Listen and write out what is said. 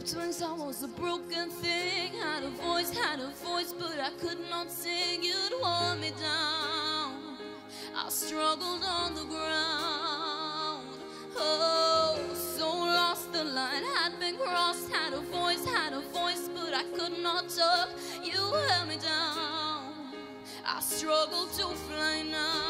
Twins, I was a broken thing. Had a voice, but I could not sing. You'd hold me down. I struggled on the ground. Oh, so lost the line had been crossed. Had a voice, but I could not talk. You held me down. I struggled to fly now.